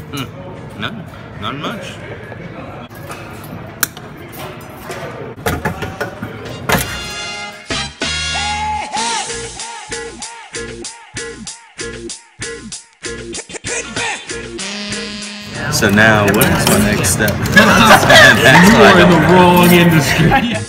No, not much. So now, what is my next step? You are in the wrong industry.